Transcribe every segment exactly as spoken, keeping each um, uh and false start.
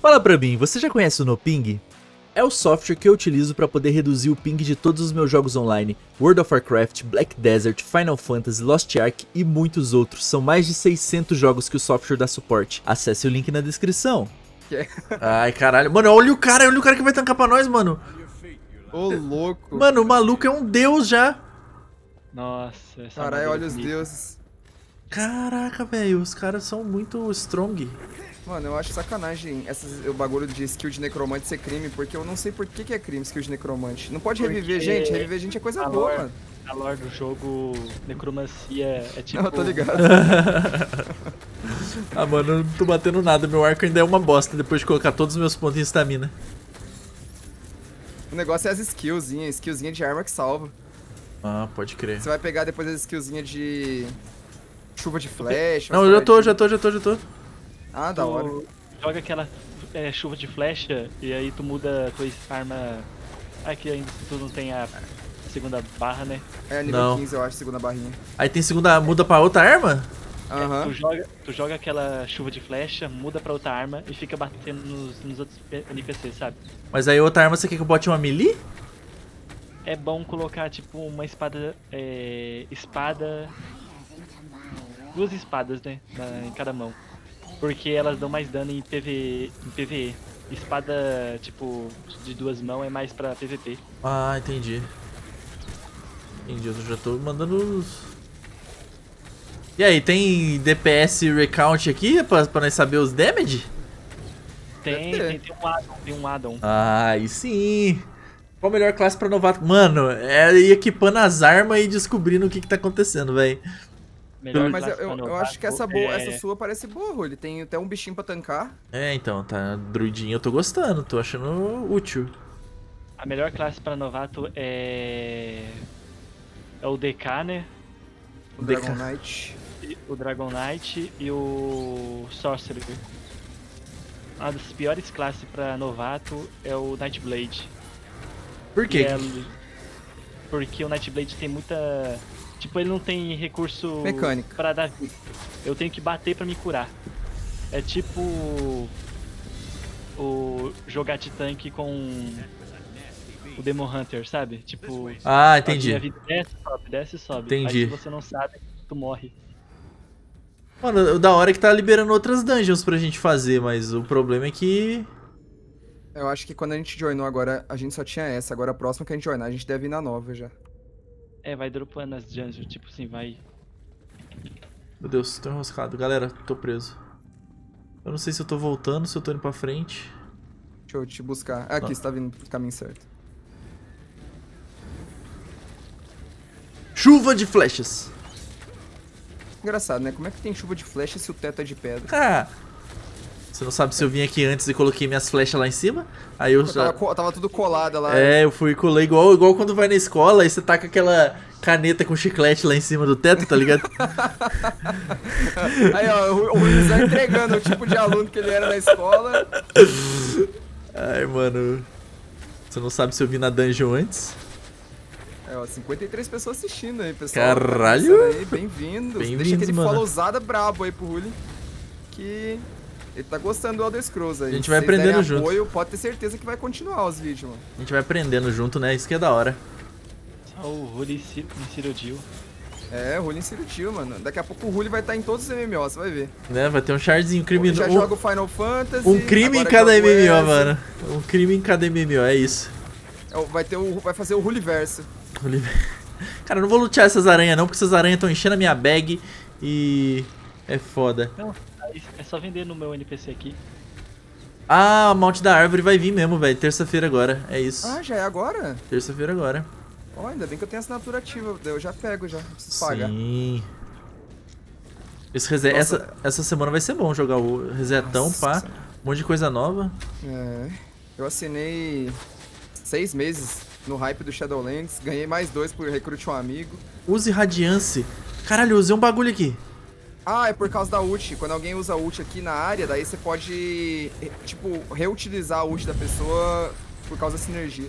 Fala pra mim, você já conhece o NoPing? É o software que eu utilizo para poder reduzir o ping de todos os meus jogos online, World of Warcraft, Black Desert, Final Fantasy, Lost Ark e muitos outros. São mais de seiscentos jogos que o software dá suporte. Acesse o link na descrição. Ai, caralho. Mano, olha o cara, olha o cara que vai tancar pra nós, mano. Ô, louco. Mano, o maluco é um deus já. Nossa, essa Caralho, olha os bonita. deuses. Caraca, velho, os caras são muito strong. Mano, eu acho sacanagem essas, o bagulho de skill de necromante ser crime, porque eu não sei por que, que é crime skill de necromante. Não pode Porque reviver gente, reviver gente é coisa a boa, lore- mano. A lore do jogo, necromancia é tipo... Não, eu tô ligado. Ah, mano, eu não tô batendo nada. Meu arco ainda é uma bosta depois de colocar todos os meus pontos em estamina. O negócio é as skillzinhas, skillzinha de arma que salva. Ah, pode crer. Você vai pegar depois as skillzinhas de chuva de flecha. Não, umas eu já tô, paradinhas. já tô, já tô, já tô. Ah, da hora. Tu joga aquela é, chuva de flecha e aí tu muda a tua arma... Aqui ainda tu não tem a segunda barra, né? É nível Não. quinze, eu acho, segunda barrinha. Aí tem segunda, muda pra outra arma? Aham. Tu, joga, tu joga aquela chuva de flecha, muda pra outra arma e fica batendo nos, nos outros N P C, sabe? Mas aí outra arma você quer que eu bote uma melee? É bom colocar tipo uma espada... É, espada... Duas espadas, né? Na- em cada mão. Porque elas dão mais dano em, PV, em PvE. Espada, tipo, de duas mãos é mais pra P V P. Ah, entendi. Entendi, eu já tô mandando os... E aí, tem D P S recount aqui pra, pra nós saber os damage? Tem, Deve ter. tem, tem um addon, tem um addon. Ah, aí sim. Qual a melhor classe pra novato? Mano, é ir equipando as armas e descobrindo o que que tá acontecendo, velho. Melhor Mas eu, classe eu, pra eu acho que essa, novato boa, é- essa sua parece boa, ele tem até um bichinho pra tancar. É, então, tá druidinho, eu tô gostando, tô achando útil. A melhor classe pra novato é... É o D K, né? O D K. Dragon Knight. E- O Dragon Knight e o Sorcerer. Uma das piores classes pra novato é o Nightblade. Por quê? Que é- Porque o Nightblade tem muita... Tipo, ele não tem recurso Mecânica. pra dar vida. Eu tenho que bater pra me curar. É tipo... O jogar de tanque com o Demon Hunter, sabe? Tipo... Ah, a entendi. minha vida desce, sobe, desce, sobe. Entendi. Aí se você não sabe, tu morre. Mano, o da hora é que tá liberando outras dungeons pra gente fazer, mas o problema é que... Eu acho que quando a gente joinou agora, a gente só tinha essa. Agora a próxima que a gente joinar, a gente deve ir na nova já. É, vai dropando as dungeons, tipo assim, vai... Meu Deus, tô enroscado. Galera, tô preso. Eu não sei se eu tô voltando, se eu tô indo pra frente. Deixa eu te buscar. Ah, aqui, Tá. você tá vindo pro caminho certo. Chuva de flechas. Engraçado, né? Como é que tem chuva de flecha se o teto é de pedra? Ah, você não sabe se eu vim aqui antes e coloquei minhas flechas lá em cima? Aí eu Eu tava, já... co- tava tudo colada lá. É, eu fui e colei igual, igual quando vai na escola e você taca aquela caneta com chiclete lá em cima do teto, tá ligado? Aí, ó, o o Rubens vai entregando o tipo de aluno que ele era na escola. Ai, mano. Você não sabe se eu vim na dungeon antes? É, ó, cinquenta e três pessoas assistindo aí, pessoal. Caralho! Tá aí, bem-vindos. Bem-vindos, Deixa aquele mano. followzada brabo aí pro Ruli. Que ele tá gostando do Elder Scrolls aí. A gente vai Se vocês aprendendo derem junto. apoio, pode ter certeza que vai continuar os vídeos, mano. A gente vai aprendendo junto, né? Isso que é da hora. Só o Holy Cyrodiil. É, Ruli Cyrodiil, mano. Daqui a pouco o Ruli vai estar em todos os M M O, você vai ver. Né? Vai ter um chardzinho Ele criminoso. já joga o Final Fantasy. Um crime em agora cada joga o M M O, Eze. mano. Um crime em cada M M O, é isso. É, o- Vai, ter o, vai fazer o Ruliverso. Cara, eu não vou lutear essas aranhas não, porque essas aranhas estão enchendo a minha bag e... é foda. Não, aí é só vender no meu N P C aqui. Ah, a Monte da Árvore vai vir mesmo, velho. Terça-feira agora, é isso. Ah, já é agora? Terça-feira agora. Ó, ainda bem que eu tenho assinatura ativa. Eu já pego, já. Não preciso pagar. Sim. Esse reset... Nossa. essa, essa semana vai ser bom jogar o resetão, Nossa pá. Senhora. Um monte de coisa nova. É, eu assinei seis meses no hype do Shadowlands, ganhei mais dois por recrute um amigo. Use Radiance. Caralho, eu usei um bagulho aqui. Ah, é por causa da ult. Quando alguém usa ult aqui na área, daí você pode, tipo, reutilizar a ult da pessoa por causa da sinergia.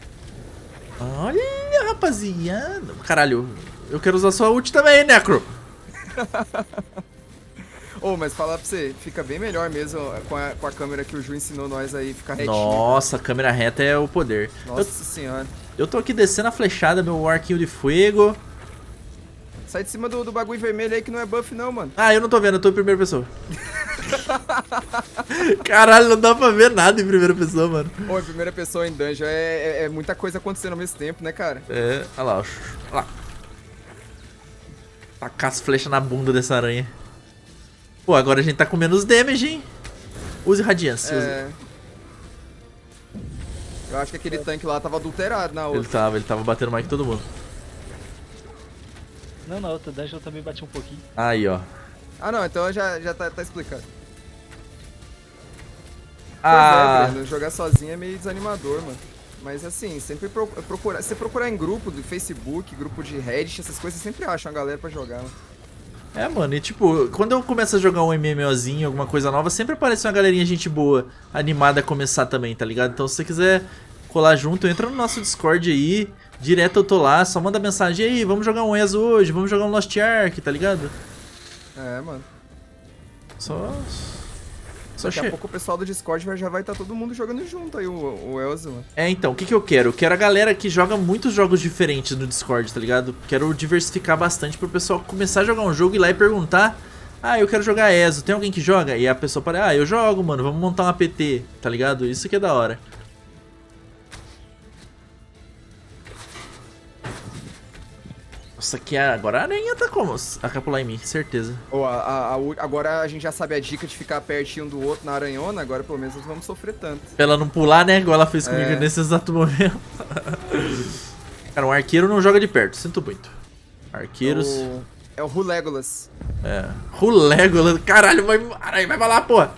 Olha, rapaziada. Caralho, eu quero usar sua ult também, Necro. Ô, oh, mas falar pra você, fica bem melhor mesmo com a, com a câmera que o Ju ensinou nós aí, ficar retinho. Nossa, a câmera reta é o poder. Nossa eu, senhora. Eu tô aqui descendo a flechada, meu arquinho de fogo. Sai de cima do, do bagulho vermelho aí que não é buff não, mano. Ah, eu não tô vendo, eu tô em primeira pessoa. Caralho, não dá pra ver nada em primeira pessoa, mano. Ô, em primeira pessoa em dungeon é, é, é muita coisa acontecendo ao mesmo tempo, né, cara? É, olha lá, olha lá. Tacar as flechas na bunda dessa aranha. Pô, agora a gente tá com menos damage, hein? Use radiância. É... Eu acho que aquele tanque lá tava adulterado na outra. Ele tava, ele tava batendo mais que todo mundo. Não, na outra dungeon eu também bati um pouquinho. Aí, ó. Ah, não, então já, já tá, tá explicado. Ah. Pois é, Breno, jogar sozinho é meio desanimador, mano. Mas assim, sempre pro, procurar, se procurar em grupo do Facebook, grupo de Reddit, essas coisas, sempre acham a galera pra jogar, mano. É, mano, e tipo, quando eu começo a jogar um MMOzinho, alguma coisa nova, sempre aparece uma galerinha gente boa, animada a começar também, tá ligado? Então se você quiser colar junto, entra no nosso Discord aí, direto eu tô lá, só manda mensagem aí, vamos jogar um E S hoje, vamos jogar um Lost Ark, tá ligado? É, mano. Só... Só Daqui che... a pouco o pessoal do Discord já vai estar tá todo mundo jogando junto aí, o, o Elza, mano. É, então, o que que eu quero? Eu quero a galera que joga muitos jogos diferentes no Discord, tá ligado? Quero diversificar bastante pro pessoal começar a jogar um jogo e ir lá e perguntar: ah, eu quero jogar E S O, tem alguém que joga? E a pessoa fala: ah, eu jogo, mano, vamos montar um A P T, tá ligado? Isso que é da hora. Nossa, aqui é... agora a aranha tá como? A capular em mim, certeza. Oh, a, a, a, agora a gente já sabe a dica de ficar pertinho do outro na aranhona, agora pelo menos nós vamos sofrer tanto. Pra ela não pular, né? Igual ela fez comigo É. nesse exato momento. Cara, um arqueiro não joga de perto, sinto muito. Arqueiros... O, é o Ru Legolas. É. Rulegolas. Caralho, vai... Aranha, vai pra lá, porra.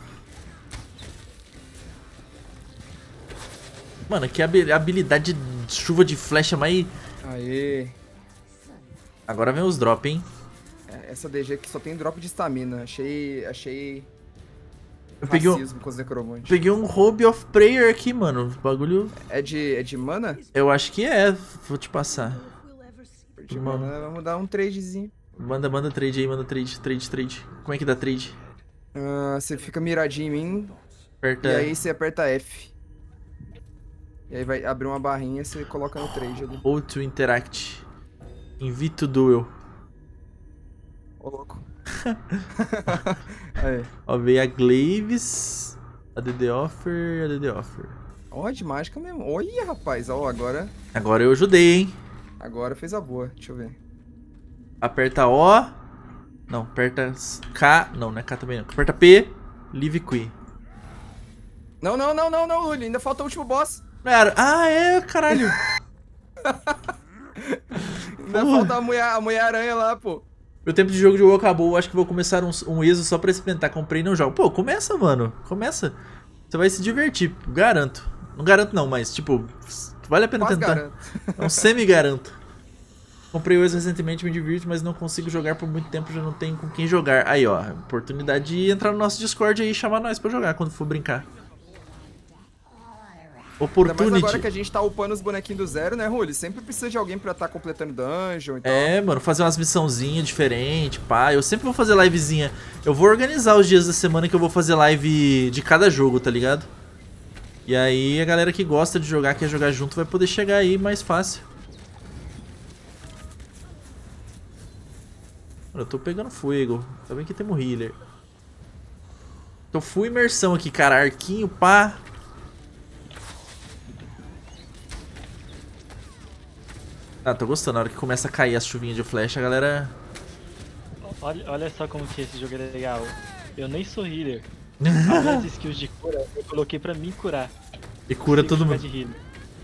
Mano, que habi- habilidade de chuva de flecha mais... Aê. Agora vem os drop, hein? É, essa D G aqui só tem drop de estamina. Achei. Achei. Eu peguei um, racismo com os necromantes. peguei um Robe of Prayer aqui, mano. O bagulho... É de, é de mana? Eu acho que é. Vou te passar. De Mano. mana, vamos dar um tradezinho. Manda, manda trade aí, manda trade, trade, trade. Como é que dá trade? Ah, você fica miradinho em mim. Aperta... E aí você aperta F. E aí vai abrir uma barrinha e você coloca no trade ali. Ou to interact. Invito duel. Ô, louco. Aí. Ó, veio a Glaves, a D D Offer, a D D Offer. Ó, de mágica mesmo. Olha, rapaz. Ó, agora, Agora eu ajudei, hein? agora fez a boa. Deixa eu ver. Aperta O. Não, aperta K. Não, não é K também não. Aperta P. Leave Queen. Não, não, não, não, não, Luli. Ainda falta o último boss. Cara, ah, é, caralho. Ainda Porra. falta a mulher, a mulher aranha lá, pô. Meu tempo de jogo de WoW acabou. Acho que vou começar um, um E S O só pra experimentar. Comprei e não jogo. Pô, começa, mano. Começa. Você vai se divertir, garanto. Não garanto não, mas tipo, vale a pena Quase tentar. garanto. É um semi-garanto. Comprei o E S O recentemente, me divirto, mas não consigo jogar por muito tempo, já não tenho com quem jogar. Aí, ó, oportunidade de entrar no nosso Discord aí e chamar nós pra jogar quando for brincar. Ainda mais Opportunity. agora que a gente tá upando os bonequinhos do zero, né, Ruli? Sempre precisa de alguém pra tá completando dungeon e tal. É, mano, fazer umas missãozinhas diferentes, pá. Eu sempre vou fazer livezinha. Eu vou organizar os dias da semana que eu vou fazer live de cada jogo, tá ligado? E aí a galera que gosta de jogar, quer jogar junto, vai poder chegar aí mais fácil. Mano, eu tô pegando fogo. Tá bem que temos healer. Tô full imersão aqui, cara. Arquinho, pá. Ah, tô gostando. Na hora que começa a cair as chuvinhas de flecha, a galera... Olha, olha só como que esse jogo é legal. Eu nem sou healer. As minhas skills de cura eu coloquei pra mim curar. E cura Sem todo jogar mundo. de healer.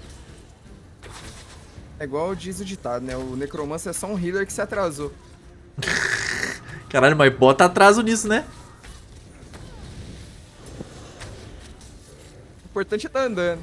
É igual diz o ditado, né? O necromancer é só um healer que se atrasou. Caralho, mas bota atraso nisso, né? O importante é tá andando.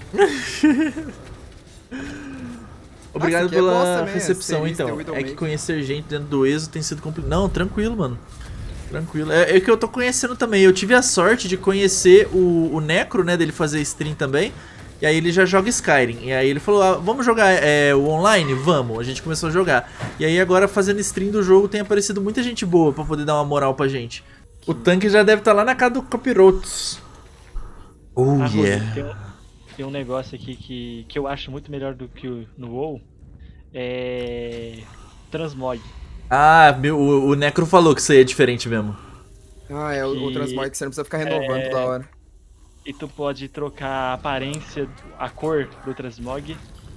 Obrigado Ah, isso aqui é pela boss também, recepção, Asterisco, então. The É Widowmaker. que conhecer gente dentro do E S O tem sido complicado. Não, tranquilo, mano. Tranquilo. É, é que eu tô conhecendo também. Eu tive a sorte de conhecer o, o Necro, né? Dele fazer stream também. E aí ele já joga Skyrim. E aí ele falou, ah, vamos jogar é, o online? Vamos. A gente começou a jogar. E aí agora fazendo stream do jogo tem aparecido muita gente boa pra poder dar uma moral pra gente. O tanque já deve estar lá na casa do Capirotos. Oh, Ah, Rony, yeah. tem, um, tem um negócio aqui que, que eu acho muito melhor do que o, no WoW. É... Transmog. Ah, meu, o, o Necro falou que isso aí é diferente mesmo. Ah, é o, o Que- transmog que você não precisa ficar renovando é, toda hora. E tu pode trocar a aparência, a cor do transmog.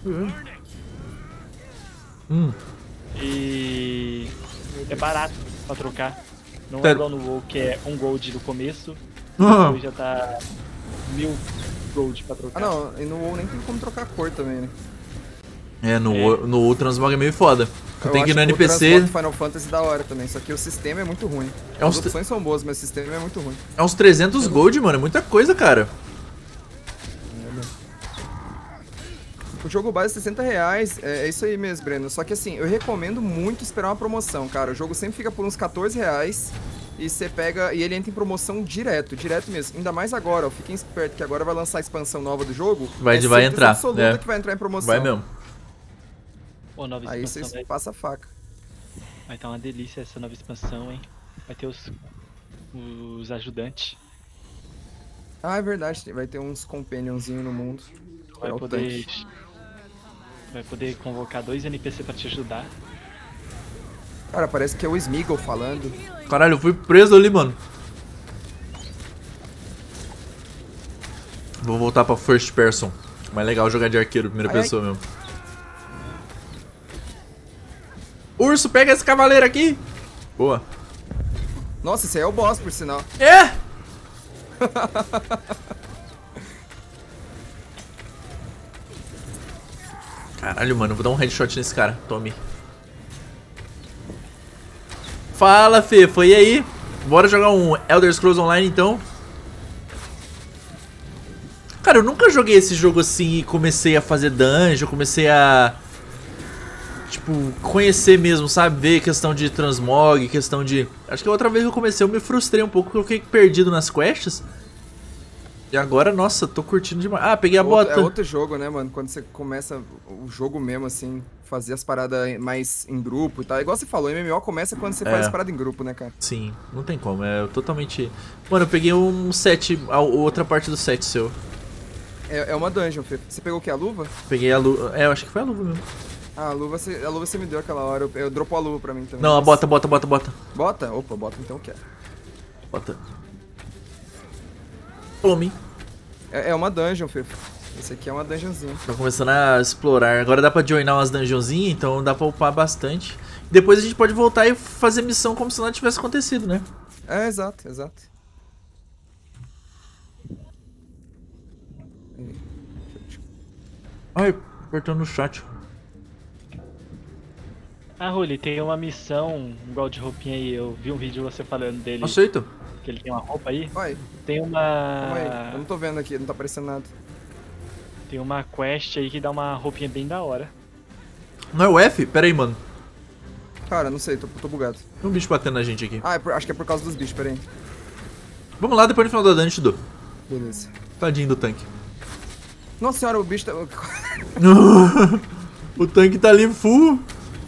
Hum. E é barato pra trocar. Não Tá. é igual no WoW que é um gold no começo, Ah, depois já tá mil gold pra Ah, trocar. não, e no WoW nem tem como trocar a cor também, né? é, no, É. no, o Transmog é meio foda. Tu Eu tem que ir acho no o N P C, transmog do Final Fantasy da hora também, só que o sistema é muito ruim. É As uns t- opções são boas, mas o sistema é muito ruim. é uns trezentos gold, mano. É muita coisa, cara. O jogo base é sessenta reais, é, é isso aí mesmo, Breno. Só que assim, eu recomendo muito esperar uma promoção, cara. O jogo sempre fica por uns quatorze reais e você pega. E ele entra em promoção direto, direto mesmo. Ainda mais agora, ó. Fiquem espertos que agora vai lançar a expansão nova do jogo. Vai- é vai certeza entrar, absoluta é. que vai entrar em promoção. Vai mesmo. Pô, nova Aí expansão vocês vai, passam a faca. vai tá uma delícia essa nova expansão, hein? Vai ter os, os ajudantes. Ah, é verdade, tem- vai ter uns companionzinhos no mundo. Vai É o poder. tanque. Vai poder convocar dois N P C pra te ajudar. Cara, parece que é o Smeagol falando. Caralho, eu fui preso ali, mano. Vou voltar pra first person. Mais legal jogar de arqueiro, primeira Ai, ai. pessoa mesmo. Urso, pega esse cavaleiro aqui. Boa. Nossa, esse aí é o boss, por sinal. É! Caralho, mano, vou dar um headshot nesse cara. Tome. Fala, Fê, foi aí? Bora jogar um Elder Scrolls Online, então? Cara, eu nunca joguei esse jogo assim e comecei a fazer dungeon, comecei a... Tipo, conhecer mesmo, sabe? Ver questão de transmog, questão de... Acho que a outra vez que eu comecei eu me frustrei um pouco, porque eu fiquei perdido nas quests. E agora, nossa, tô curtindo demais. Ah, peguei a Outro- bota. É outro jogo, né, mano? Quando você começa o jogo mesmo, assim, fazer as paradas mais em grupo e tal. Igual você falou, M M O começa quando você É. faz as paradas em grupo, né, cara? Sim, não tem como, é totalmente... Mano, eu peguei um set, a outra parte do set seu. É, é uma dungeon, Fê. Você pegou o que? A luva? Peguei a luva, é, eu acho que foi a luva mesmo. Ah, a luva você, a luva você me deu aquela hora. Eu, eu dropou a luva pra mim também. Não, a mas- bota, bota, bota, bota. Bota? Opa, bota então eu quero. Bota. Tome. É, é uma dungeon, Fê. Esse aqui é uma dungeonzinha. Tô começando a explorar. Agora dá pra joinar umas dungeonzinhas, então dá pra upar bastante. Depois a gente pode voltar e fazer missão como se nada tivesse acontecido, né? É, exato, exato. Ai, apertando o chat. Ah, Ruli, tem uma missão, igual de roupinha aí, eu vi um vídeo você falando dele, Aceito. que ele tem uma roupa aí. Vai, Tem calma aí. uma. Eu não tô vendo aqui, não tá aparecendo nada. Tem uma quest aí que dá uma roupinha bem da hora. Não é o F? Pera aí, mano. Cara, não sei, tô, tô bugado. Tem um bicho batendo na gente aqui. Ah, é por- acho que é por causa dos bichos, pera aí. Vamos lá, depois no final da dungeon eu te dou. Beleza. Tadinho do tanque. Nossa senhora, o bicho tá... O tanque tá ali full.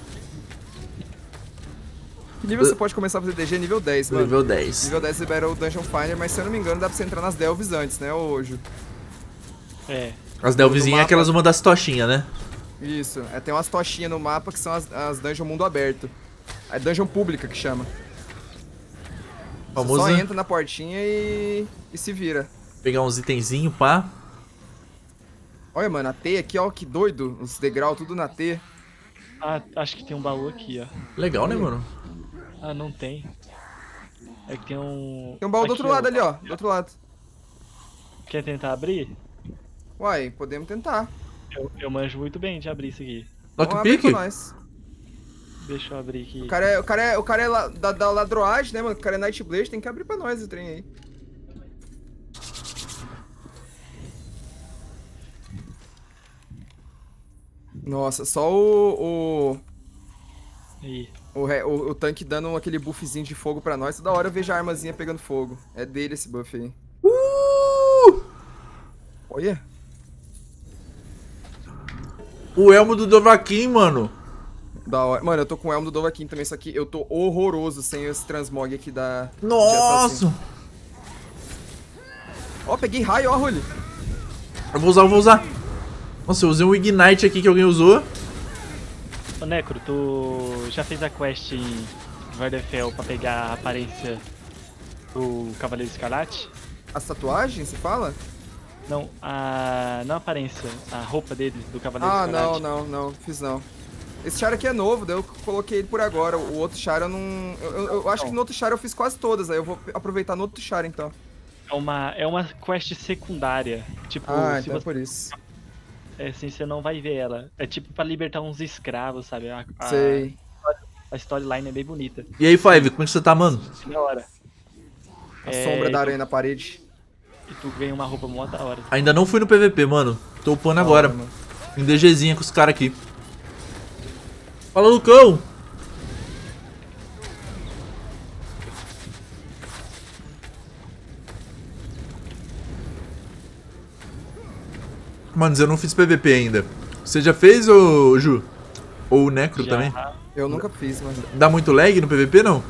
Que nível você pode começar a fazer D G? Nível dez, mano. Nível dez. Nível dez libera o Dungeon Finder, mas se eu não me engano dá pra você entrar nas Delves antes, né, ô Ju? É. As delvizinhas é mapa. aquelas uma das tochinhas, né? Isso, é, tem umas tochinhas no mapa que são as, as Dungeon Mundo Aberto. É Dungeon Pública que chama. Você Famoso, só né? entra na portinha e, e se vira. Pegar uns itenzinhos, pá. Olha, mano, a T aqui, ó, que doido. Os degraus tudo na T. Ah, acho que tem um baú aqui, ó. Legal, né, mano? Ah, não tem. É que tem um. Tem um baú do Aqui, outro lado ali, ó. Do outro lado. Quer tentar abrir? Uai, podemos tentar. Eu, eu manjo muito bem de abrir isso aqui. Vamos abrir Lockpick? pra nós. Deixa eu abrir aqui. O cara é, o cara é, o cara é la- da, da ladroagem, né, mano? O cara é Nightblade, tem que abrir pra nós o trem aí. Nossa, só o... o... Aí. O, re- o, o tanque dando aquele buffzinho de fogo pra nós. Toda hora eu vejo a armazinha pegando fogo. É dele esse buff aí. Uh! Olha. O elmo do Dovahkiin, mano. Da hora. Mano, eu tô com o elmo do Dovahkiin também, só que eu tô horroroso sem esse transmog aqui da... Nossa! Ó, oh, peguei raio, ó, Rulli. Eu vou usar, eu vou usar. Nossa, eu usei um Ignite aqui que alguém usou. Ô Necro, tu já fez a quest em Vardefel pra pegar a aparência do Cavaleiro Escarlate? As tatuagens, você fala? Não, a... não a aparência, a roupa dele, do Cavaleiro Ah, Escarlate. não, não, não, fiz não. Esse char aqui é novo, daí eu coloquei ele por agora. O outro char eu não... Eu, eu, eu acho que no outro char eu fiz quase todas, aí eu vou aproveitar no outro char então. É uma, é uma quest secundária. Tipo, Ah, se então é você... por isso. É assim, você não vai ver ela. É tipo pra libertar uns escravos, sabe? A, a, Sei. a storyline é bem bonita. E aí, Five, como é que você tá, mano? Da hora. A É, sombra da tu- aranha na parede. E tu ganha uma roupa mó da hora. Ainda não fui no P V P, mano. Tô upando agora. Ah, mano. Em DGzinha com os caras aqui. Fala, Lucão! Mano, eu não fiz P V P ainda. Você já fez, ô Ju? Ou o Necro Já- também? Eu nunca fiz, mano. Dá muito lag no P V P, não?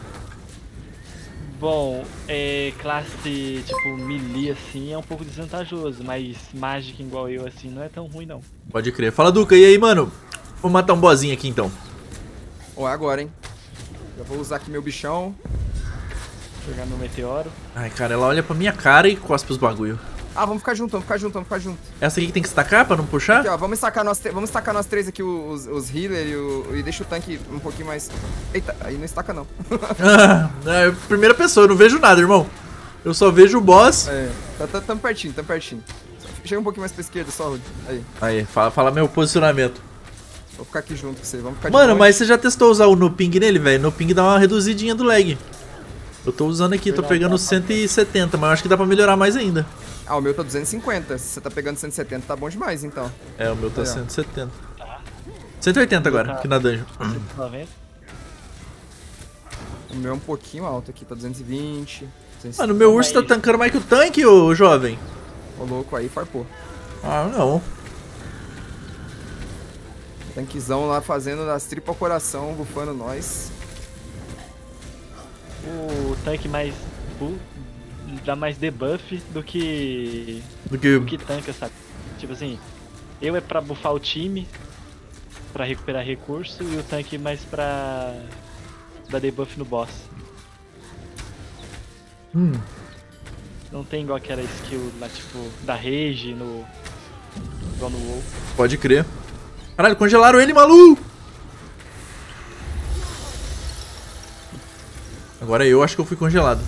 Bom, é, classe tipo melee assim é um pouco desvantajoso, mas mágica igual eu assim não é tão ruim não. Pode crer. Fala, Duca. E aí, mano? Vou matar um bozinho aqui, então. Ó, é agora, hein. Já vou usar aqui meu bichão. Jogar no meteoro. Ai, cara, ela olha pra minha cara e cospe os bagulho. Ah, vamos ficar junto, vamos ficar junto, vamos ficar junto. Essa aqui que tem que estacar pra não puxar? Aqui, ó, vamos estacar nós, vamos estacar nós três aqui, os, os healer e, o, e deixa o tanque um pouquinho mais... Eita, aí não estaca não. Ah, é primeira pessoa, eu não vejo nada, irmão. Eu só vejo o boss. É, tá, tá, tamo pertinho, tamo pertinho. Chega um pouquinho mais pra esquerda só, Rudy. Aí, Aí, fala, fala meu posicionamento. vou ficar aqui junto com você, vamos ficar de Mano, longe. mas você já testou usar o no ping nele, velho? No ping dá uma reduzidinha do lag. Eu tô usando aqui, tô pegando cento e setenta, mas eu acho que dá pra melhorar mais ainda. Ah, o meu tá duzentos e cinquenta, se você tá pegando cento e setenta, tá bom demais, então. É, o meu tá Aí, ó. cento e setenta. cento e oitenta agora, aqui na dungeon. cento e noventa. O meu é um pouquinho alto aqui, tá duzentos e vinte. duzentos e Mano, o meu urso tá Mas- tancando mais que o tanque, ô jovem. Ô, louco, aí farpou. Ah, não. Tanquezão lá fazendo as tripas ao coração, bufando nós. O tanque mais bu dá mais debuff do que Do que... do que tanca, sabe? Tipo assim, eu é pra buffar o time, pra recuperar recurso, e o tanque mais pra dar debuff no boss. Hum. Não tem igual aquela skill lá, tipo, da rage no... igual no WoW. Pode crer. Caralho, congelaram ele, maluco! Agora eu acho que eu fui congelado.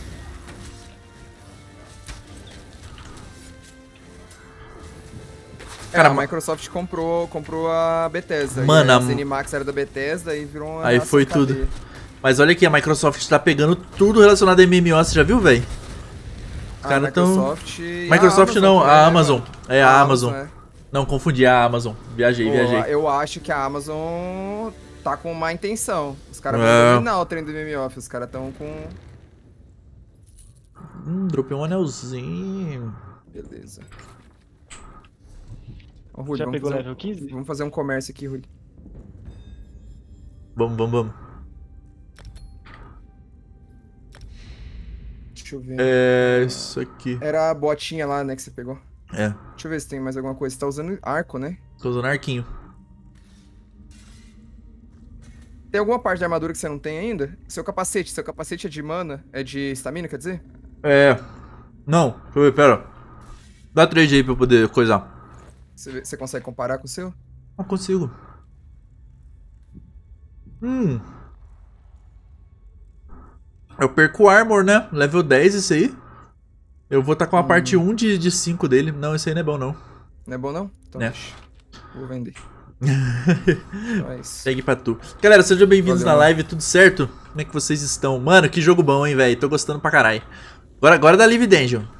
Cara, Cara, a ma- Microsoft comprou, comprou a Bethesda. Mano, e a a- ZeniMax era da Bethesda e virou uma Aí nossa foi cadeia. tudo. Mas olha aqui, a Microsoft tá pegando tudo relacionado a M M O, você já viu, velho? Os A caras tão... Microsoft e Microsoft a não, também, a né, Amazon. mano? É a Amazon. é. Não, confundi a Amazon. Viajei, Pô, viajei. eu acho que a Amazon tá com má intenção. Os caras É. vão dominar o trem do M M O, os caras tão com... Hum, dropei um anelzinho. Beleza. Ó, Rui, Já vamos pegou fazer, level quinze? um, vamos fazer um comércio aqui, Rui. Vamos, vamos, vamos. Deixa eu ver. É isso aqui. Era a botinha lá, né, que você pegou. É, Deixa eu ver se tem mais alguma coisa. Você tá usando arco, né? tô usando arquinho. Tem alguma parte da armadura que você não tem ainda? Seu capacete, seu capacete é de mana? É de estamina, quer dizer? É. Não, deixa eu ver, pera. Dá trade aí pra eu poder coisar. Você, vê- você consegue comparar com o seu? Não consigo. Hum. Eu perco armor, né? Level dez esse aí. Eu vou tá com a parte um de, de cinco dele. Não, esse aí não é bom, não. Não é bom, não? Então É. deixa. Vou vender. Então é isso. Segue pra tu. Galera, sejam bem-vindos Valeu. na live, tudo certo? Como é que vocês estão? Mano, que jogo bom, hein, velho? Tô gostando pra caralho. Agora, agora da Live Dungeon.